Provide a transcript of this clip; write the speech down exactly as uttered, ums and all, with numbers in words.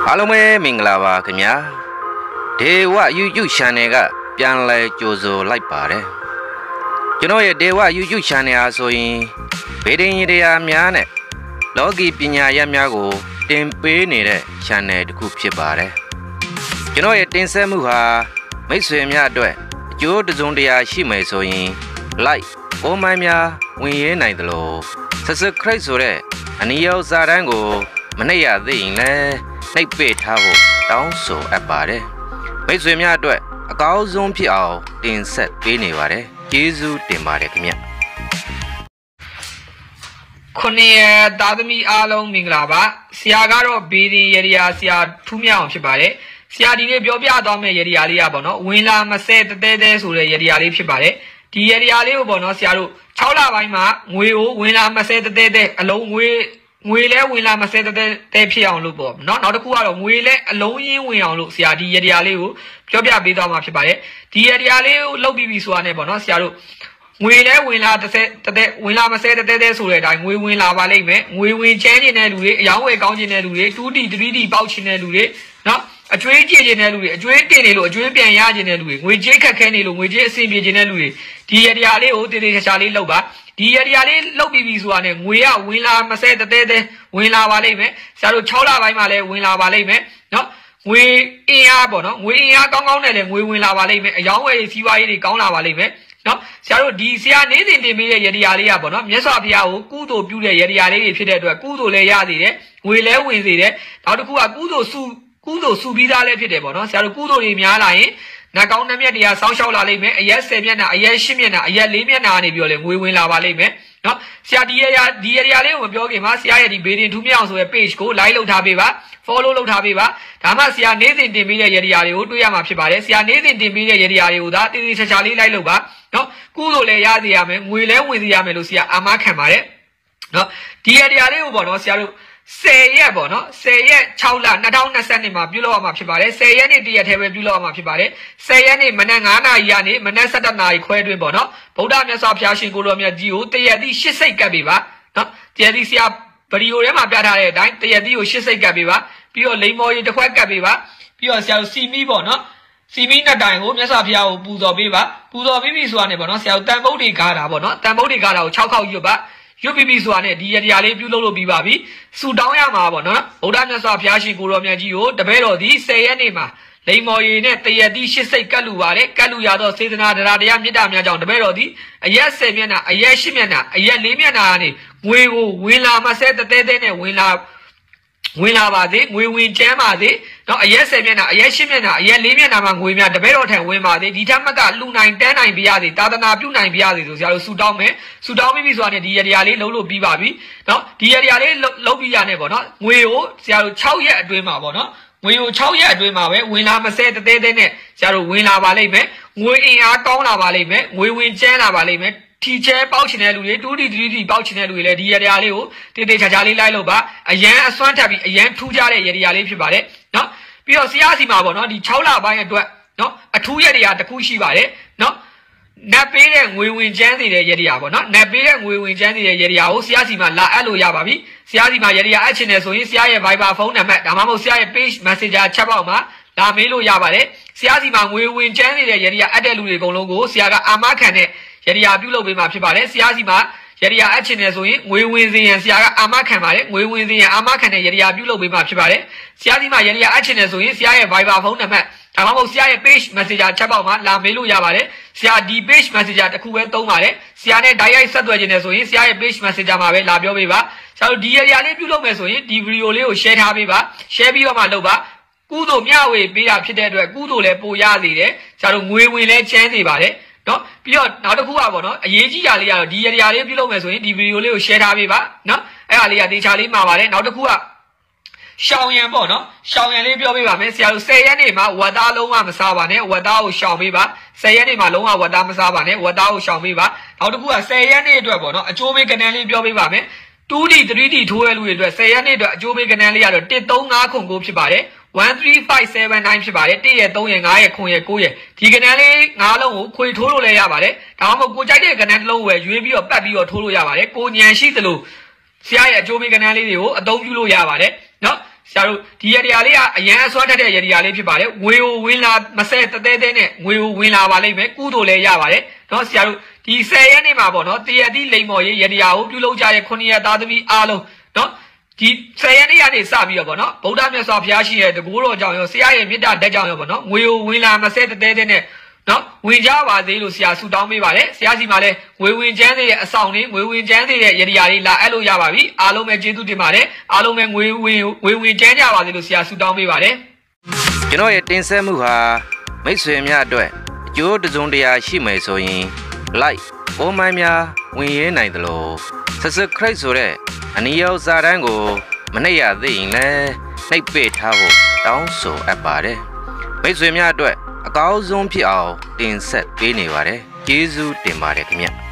အားလုံးပဲမင်္ဂလာပါခင်ဗျာဒေဝ YouTube Channel ကပြန်လဲကြိုဆိုလိုက်ပါတယ်ကျွန်တော်ရဲ့ဒေဝ YouTube Channel အားဆိုရင်ဗေဒင်ရတရားများနဲ့လောကီပညာရပ်များကိုတင်ပေးနေတဲ့ Channel တစ်ခုဖြစ်ပါတယ်ကျွန်တော်ရဲ့တင်ဆက်မှုဟာမိတ်ဆွေများအတွက်အကျိုးတစုံတရာရှိမယ်ဆိုရင် like ပုံမှန်များဝင်ရနိုင်တယ်လို့ Subscribe ဆိုတဲ့အနည်းရောက်စာတန်းကိုမနှိပ်ရသေးရင်လည်းနှိပ်ပေးထားဖို့တောင်းဆိုအပ်ပါတယ်မိတ်ဆွေများအတွက်အကောင်းဆုံးဖြစ်အောင်တင်ဆက်ပေးနေပါတယ်ကျေးဇူးတင်ပါတယ်ခင်ဗျခုနှစ်ရက်သားသမီးအားလုံးမင်္ဂလာပါဆရာကတော့ဘေးရင်ရရဆရာထူးမြောက်အောင်ဖြစ်ပါတယ်ဆရာဒီနေ့ပြောပြသွားမယ့်ရရလေးอ่ะပေါ့နော်ဝင်လာမဆဲတဲတဲတဲဆိုတဲ့ရရလေးဖြစ်ပါတယ်ဒီရရလေးကိုပေါ့နော်ဆရာတို့၆လပိုင်းမှာငွေကိုဝင်လာမဆဲတဲတဲတဲအလုံးငွေငွေလဲဝင်လာမဆဲတဲတဲဖြစ်အောင်လို့ပေါ့နော်နောက်တစ်ခုကတော့ငွေလဲအလုံးရင်းဝင်အောင်လို့ဆရာဒီရရလေးကိုပြောပြပေးသွားမှာဖြစ်ပါတယ်ဒီရရလေးကိုလုပ်ပြီးပြီဆိုတာနဲ့ပေါ့နော်ဆရာတို့ငွေလဲဝင်လာတစ်သက်တဲ့ဝင်လာမဆဲတဲ့တဲ့ဆိုတဲ့အတိုင်းငွေဝင်လာပါလိမ့်မယ်ငွေဝင်ချမ်းကျင်တဲ့လူတွေအယောင်းဝယ်ကောင်းကျင်တဲ့လူတွေတူးတီသတိတီပေါက်ချင်တဲ့လူတွေနော်အကျွေးကြည့်ကျင်တဲ့လူတွေအကျွေးတင်နေလို့အကျွေးပြန်ရကျင်တဲ့လူတွေငွေကြေးခက်ခဲနေလို့ငွေကြေးအဆင်ပြေကျင်တဲ့လူတွေဒီရတရားလေးကိုတည်တည်ချာချာလေးလုပ်ပါဒီရတရားလေးလုပ်ပြီးပြီဆိုတာနဲ့ငွေကဝင်လာမဆဲတဲ့တဲ့ဝင်လာပါလိမ့်မယ်ဆရာတို့၆လပိုင်းမှာလည်းဝင်လာပါလိမ့်မယ်နော်ငွေအင်အားပေါ့နော်ငွေအင်အားကောင်းကောင်းနဲ့လည်းငွေဝင်လာပါလိမ့်မယ်အယောင်းဝယ်ရေးစီးပွားရေးတွေကောင်းလာပါလိမ့်မယ်နော်ဆရာတို့ဒီဆရာနေစဉ်တင်ပေးတဲ့ရတရားလေးอ่ะပေါ့နော်မြတ်စွာဘုရားကိုကုသိုလ်ပြုတဲ့ရတရားလေးတွေဖြစ်တဲ့အတွက်ကုသိုလ်လည်းရစေတယ်ငွေလည်းဝင်စေတယ်နောက်တစ်ခုကကုသိုလ်စုကုသိုလ်စုပြီးသားလည်းဖြစ်တယ်ပေါ့နော်ဆရာတို့ကုသိုလ်တွေများလာရင်နှကောင်းနှမျက်တရားစောင်းရှောက်လာလိမ့်မယ်အရက်ဆယ်မျက်နှာအရက်ရှစ်မျက်နှာအရက်လေးမျက်နှာကနေပြီးတော့လေငွေဝင်လာပါလိမ့်မယ်နော်ဆရာဒီရရဒီရတရားလေးကိုမပြောခင်မှာဆရာရဲ့ဒီဘေဒင်ထူးမြောက်ဆိုတဲ့ page ကို like လုပ်ထားပေးပါ follow လုပ်ထားပေးပါဒါမှဆရာနေစဉ်တင်ပေးတဲ့ရတရားတွေကိုတွေ့ရမှာဖြစ်ပါတယ်ဆရာနေစဉ်တင်ပေးတဲ့ရတရားတွေကိုဒါတည်တည်ချာချာလေး like လုပ်ပါနော်ကုသိုလ်လည်းရစေရမယ်ငွေလည်းဝင်စေရမယ်လို့ဆရာအာမခံပါတယ်နော်ဒီရတရားလေးကိုပေါ့နော်ဆရာတို့ဆယ်ရက်ပေါ့နော်ဆယ်ရက်၆လ၂၀၂၂မှာပြုလုပ်ရမှာဖြစ်ပါတယ်ဆယ်ရက်နေ့တရက်တည်းပဲပြုလုပ်ရမှာဖြစ်ပါတယ်ဆယ်ရက်နေ့မနက်၅နာရီကနေမနက်၁၁နာရီခွဲတွင်ပေါ့နော်ဗုဒ္ဓမြတ်စွာဘုရားရှင်ကိုတော်မြတ်ကြီးကိုတရက်တိ၈စိတ်ကပ်ပေးပါနော်တရက်တိဆရာဗီဒီယိုထဲမှာပြထားတဲ့အတိုင်းတရက်တိကို၈စိတ်ကပ်ပေးပါပြီးတော့လိမ္မော်ရီတစ်ခွက်ကပ်ပေးပါပြီးတော့ဆရာတို့စီမီပေါ့နော်စီမီနှစ်တိုင်ကိုမြတ်စွာဘုရားကိုပူဇော်ပေးပါပူဇော်ပြီးပြီဆိုတာနဲ့ပေါ့နော်ဆရာတို့တန်ဖုတ်တွေကားတာပေါ့နော်တန်ဖုတ်တွေကားတာကို၆ခေါက်ရွတ်ပါရွတ်ပြီးပြီဆိုတာနဲ့ဒီရတရားလေးပြုလုပ်လို့ပြီးပါပြီဆူတောင်းရမှာပေါ့နော်ဗုဒ္ဓမြတ်စွာဘုရားရှင်ကိုတော်မြတ်ကြီးကိုတပည့်တော်ဒီဆယ်ရက်နေ့မှာလိမ္မော်ရီနဲ့တရက်တိရှစ်စိတ်ကတ်လူပါတယ်ကတ်လူရသောစေတနာတရားတရားမေတ္တာများကြောင့်တပည့်တော်ဒီအရက်ဆယ်မျက်နှာအရက်ရှစ်မျက်နှာအရက်လေးမျက်နှာကနေငွေကိုဝင်လာမဆဲတဲတဲနဲ့ဝင်လာဝင်လာပါစေငွေဝင်ချမ်းပါစေနော်အရက်ဆယ်မျက်နှာအရက်ရှစ်မျက်နှာအရက်လေးမျက်နှာမှာငွေများတပည့်တော်ထံဝင်ပါစေဒီထက်မကလူနိုင်တန်းနိုင်ပြရစေသာသနာပြုနိုင်ပြရစေဆိုဆရာတို့ဆူတောင်းမယ်ဆူတောင်းပြီးပြီဆိုတာနဲ့ဒီရတရားလေးလုံးလို့ပြီးပါပြီနော်ဒီရတရားလေးလုံးပြီးရနေပေါ့နော်ငွေကိုဆရာတို့၆ရက်အတွင်းမှာပေါ့နော်ငွေကို၆ရက်အတွင်းမှာပဲဝင်လာမဆဲတဲတဲနဲ့ဆရာတို့ဝင်လာပါလိမ့်မယ်ငွေအင်အားကောင်းလာပါလိမ့်မယ်ငွေဝင်ချမ်းလာပါလိမ့်မယ်ထီချဲပေါက်ချင်တဲ့လူတွေတူးတီတီတီပေါက်ချင်တဲ့လူတွေလည်းဒီရတရားလေးကိုတေးသေးချာချာလေးလိုက်လို့ပါအရန်အစွမ်းထပ်ပြီးအရန်ထူးခြားတဲ့ရတရားလေးဖြစ်ပါတယ်နော်ပြီးတော့ဆရာစီမှာပေါ့နော်ဒီ၆လပိုင်းအတွက်နော်အထူးရတရားတစ်ခုရှိပါတယ်နော်နတ်ပေးတဲ့ငွေဝင်ချမ်းနေတဲ့ရတရားပေါ့နော်နတ်ပေးတဲ့ငွေဝင်ချမ်းနေတဲ့ရတရားကိုဆရာစီမှာလာအပ်လို့ရပါပြီဆရာစီမှာရတရားအပ်ချင်တယ်ဆိုရင်ဆရာရဲ့ Viber ဖုန်းနံပါတ်ဒါမှမဟုတ်ဆရာရဲ့ page messenger chat box မှာလာမေးလို့ရပါတယ်ဆရာစီမှာငွေဝင်ချမ်းနေတဲ့ရတရားအပ်တဲ့လူတွေအကုန်လုံးကိုဆရာကအာမခံတဲ့ရတရားပြုလုပ်ပေးမှာဖြစ်ပါတယ်ဆရာစီမှာရတရားအပ်ချင်တယ်ဆိုရင်ငွေဝင်စေရန်ဆရာကအာမခံပါတယ်ငွေဝင်စေရန်အာမခံတဲ့ရတရားပြုလုပ်ပေးမှာဖြစ်ပါတယ်ဆရာစီမှာရတရားအပ်ချင်တယ်ဆိုရင်ဆရာရဲ့ Viber ဖုန်းနံပါတ်ဒါမှမဟုတ်ဆရာရဲ့ page messenger chat box မှာလာမေးလို့ရပါတယ်ဆရာဒီ page messenger တစ်ခုပဲသုံးပါတယ်ဆရာနဲ့ direct ဆက်သွယ်ခြင်းနဲ့ဆိုရင်ဆရာရဲ့ page messenger မှာပဲလာပြောပေးပါဆရာတို့ဒီရတရားလေးပြုလုပ်မယ်ဆိုရင်ဒီ video လေးကို share ထားပေးပါ share ပြီးတော့မှလုပ်ပါကုသိုလ်မျှဝေပေးတာဖြစ်တဲ့အတွက်ကုသိုလ်လည်းပိုရစေတယ်ဆရာတို့ငွေဝင်လည်းချမ်းစေပါတယ်နော်ပြီးတော့နောက်တစ်ခုကပေါ့နော်အရေးကြီးတာလေးကတော့ဒီရတရားလေးပြုလုပ်မယ်ဆိုရင်ဒီဗီဒီယိုလေးကို share ထားပေးပါနော်အဲ့ဒါလေးကတေချာလေးမှာပါတယ်နောက်တစ်ခုကရှောင်းရံပေါ့နော်ရှောင်းရံလေးပြောပေးပါမယ်ဆရာတို့ဆယ်ရက်နေ့မှာဝတ်သားလုံးဝမစားပါနဲ့ဝတ်သားကိုရှောင်ပေးပါဆယ်ရက်နေ့မှာလုံးဝဝတ်သားမစားပါနဲ့ဝတ်သားကိုရှောင်ပေးပါနောက်တစ်ခုကဆယ်ရက်နေ့အတွက်ပေါ့နော်အကျိုးပေးကဏ္ဍလေးပြောပေးပါမယ် two D three D ထိုးရလူတွေအတွက်ဆယ်ရက်နေ့အတွက်အကျိုးပေးကဏ္ဍလေးကတော့one three fiveခုကိုဖြစ်ပါတယ်one three five seven nineဖြစ်ပါတယ်oneရက်threeရက်fiveရက်nineရက်nineရက်ဒီကဏ္ဍလေး၅လုံးကိုခွေထိုးလို့လည်းရပါတယ်ဒါမှမဟုတ်ကိုကြိုက်တဲ့ကဏ္ဍတစ်လုံးကိုရွေးပြီးတော့ပတ်ပြီးတော့ထိုးလို့ရပါတယ်ကိုညံရှိသလိုဆရာရဲ့အကျိုးပေးကဏ္ဍလေးတွေကိုအသုံးပြုလို့ရပါတယ်နော်ဆဆရာတို့ဒီရတရားလေးကအရန်အစွမ်းထက်တဲ့ရတရားလေးဖြစ်ပါတယ်ငွေကိုဝင်လာမဆဲတသေးသေးနဲ့ငွေကိုဝင်လာပါလိမ့်မယ်ကုသိုလ်လည်းရပါတယ်နော်ဆရာတို့ဒီဆယ်ရက်နေ့မှာပေါ့နော်တရတိလိမ္မော်ရေးရတရားကိုပြုလုပ်ကြတဲ့ခုနှစ်ရက်သားသမီးအားလုံးနော်ဒီဆယ်ရက်နေ့ကနေစပြီးတော့ပေါ့နော်ဗုဒ္ဓမြတ်စွာဘုရားရှိရဲ့တကူတော်ကြောင့်ရောဆရာရဲ့မေတ္တာတက်ကြောင့်ရောပေါ့နော်ငွေကိုဝင်လာမဆဲတသေးသေးနဲ့နော်ဝင်ကြပါသေးလို့ဆရာဆုတောင်းပေးပါတယ်ဆရာစီမှာလည်းငွေဝင်ချမ်းသေးတဲ့အဆောင်လေးငွေဝင်ချမ်းသေးတဲ့ရတရားလေးလာအဲ့လိုရပါပြီအားလုံးပဲကျေးဇူးတင်ပါတယ်အားလုံးပဲငွေဝင်ငွေဝင်ချမ်းကြပါသေးလို့ဆရာဆုတောင်းပေးပါတယ်ကျွန်တော်ရဲ့တင်ဆက်မှုဟာမိတ်ဆွေများအတွက်အကျိုးတစုံတရာရှိမယ်ဆိုရင် like ပုံမှန်များဝင်ရင်းနိုင်တယ်လို့ subscribe ဆိုတဲ့အနည်းရောက်စာတန်းကိုမနှိပ်ရသေးရင်လည်းနှိပ်ပေးထားဖို့တောင်းဆိုအပ်ပါတယ်မိတ်ဆွေများအတွက်အကောင်းဆုံးဖြစ်အောင်တင်ဆက်ပေးနေပါတယ်ကျေးဇူးတင်ပါတယ်ခင်ဗျ